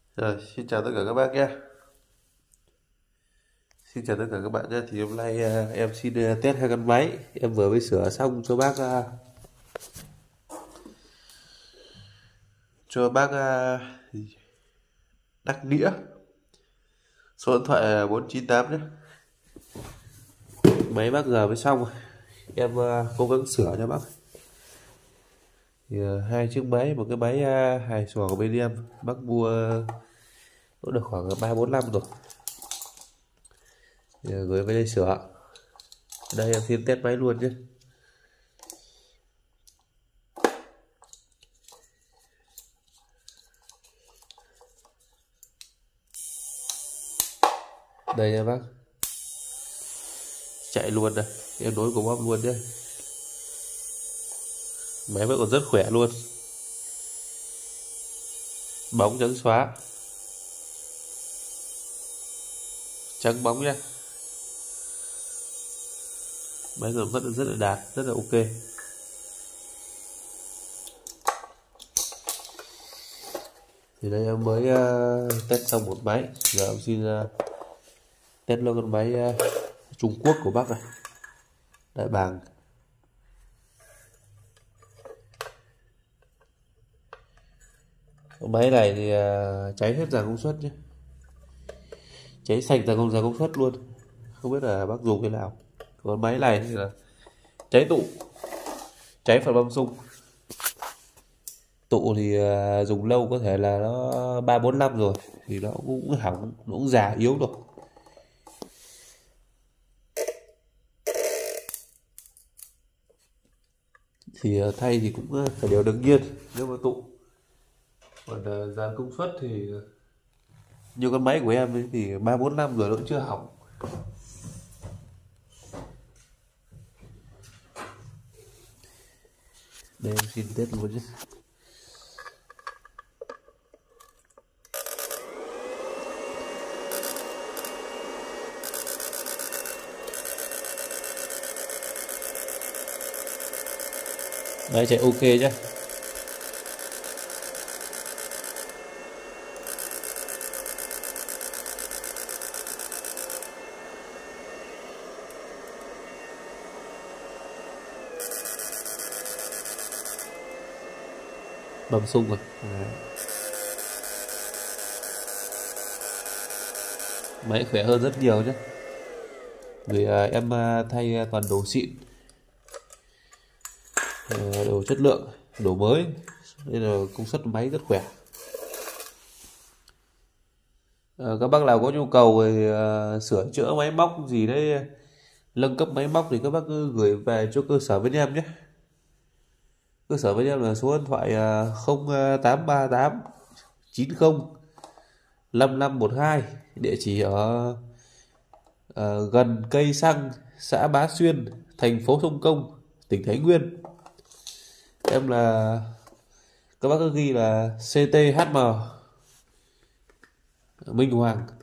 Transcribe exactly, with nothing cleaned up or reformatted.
Rồi, xin chào tất cả các bác nhé. Xin chào tất cả các bạn nhé. Thì hôm nay à, em xin à, test hai con máy. Em vừa mới sửa xong cho bác à, cho bác à, Đắc Nghĩa. Số điện thoại là bốn chín tám nhé. Máy bác giờ mới xong. Em à, cố gắng sửa cho bác. Thì, à, hai chiếc máy, một cái máy à, hài xòa của bên em. Bác mua cũng được khoảng ba bốn năm rồi. Thì, à, gửi về đây sửa. Đây em xin test máy luôn nhé. Đây nha bác, chạy luôn này, em nối của bóp luôn nhé. Máy vẫn còn rất khỏe luôn, bóng trắng xóa, trắng bóng nhé. Máy còn vẫn rất là đạt, rất là ok. Thì đây em mới uh, test xong một máy, giờ em xin uh, test luôn con máy uh, Trung Quốc của bác này, Đại Bàng. Con máy này thì uh, cháy hết dàn công suất nhé, cháy sạch dàn công dàn công suất luôn, không biết là bác dùng thế nào. Con máy này thì là cháy tụ, cháy phần băm xung. Tụ thì uh, dùng lâu có thể là nó ba bốn năm rồi thì nó cũng hỏng, nó cũng già yếu rồi. Thì uh, thay thì cũng uh, phải điều đương nhiên nếu mà tụ. Còn uh, dàn công suất thì uh, như con máy của em ấy thì ba bốn năm rồi nó cũng chưa hỏng. Đây em xin test luôn nhé. Máy chạy ok nhé. Bấm sung rồi. Đấy. Máy khỏe hơn rất nhiều nhé. Vì à, em à, thay toàn đồ xịn, à, đồ chất lượng, đồ mới, nên là công suất máy rất khỏe. À, các bác nào có nhu cầu về à, sửa chữa máy móc gì đấy, nâng cấp máy móc thì các bác cứ gửi về cho cơ sở bên em nhé. Cơ sở bên em là số điện thoại không tám ba tám chín không năm năm một hai, địa chỉ ở uh, gần cây xăng, xã Bá Xuyên, thành phố Sông Công, tỉnh Thái Nguyên. Em là các bác cứ ghi là xê tê hát em Minh Hoàng.